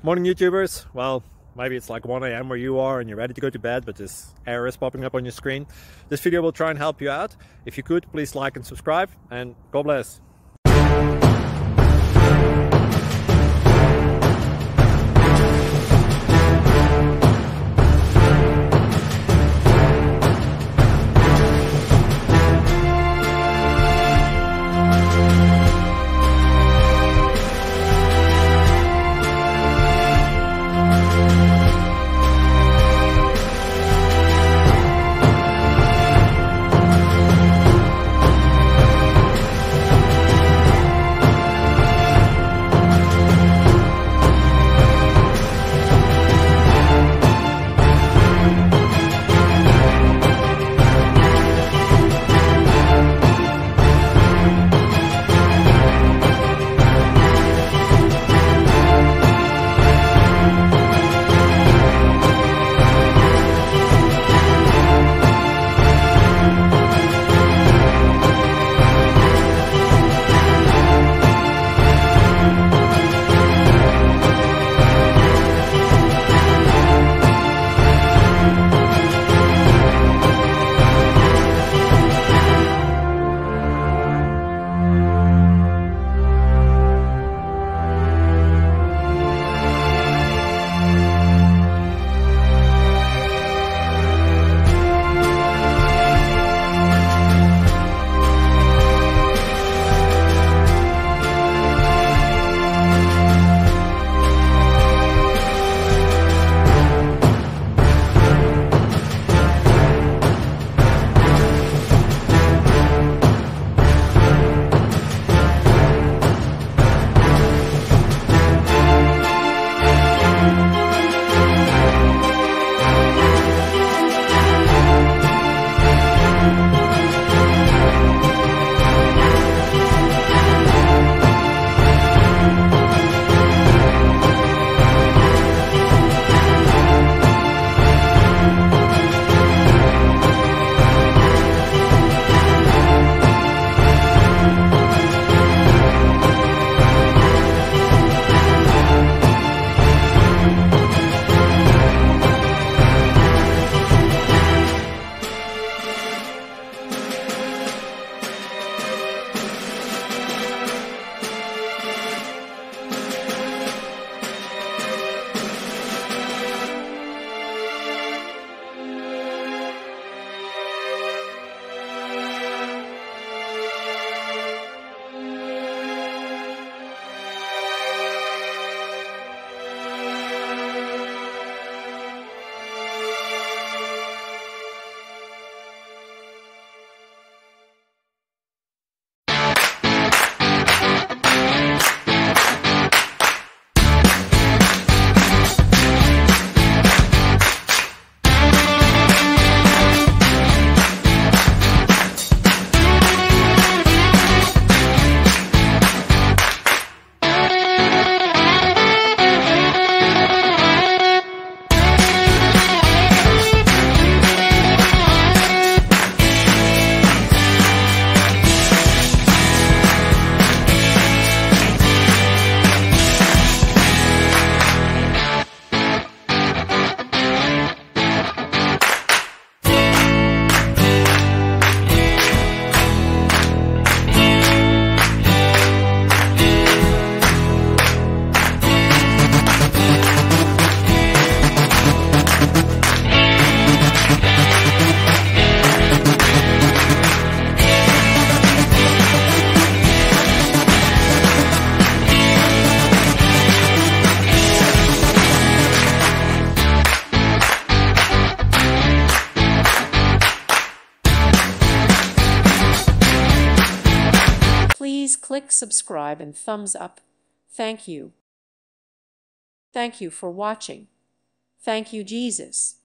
Morning YouTubers. Well, maybe it's like 1 a.m. where you are and you're ready to go to bed, but this error is popping up on your screen. This video will try and help you out. If you could, please like and subscribe, and God bless. Please click subscribe and thumbs up. Thank you. Thank you for watching. Thank you, Jesus.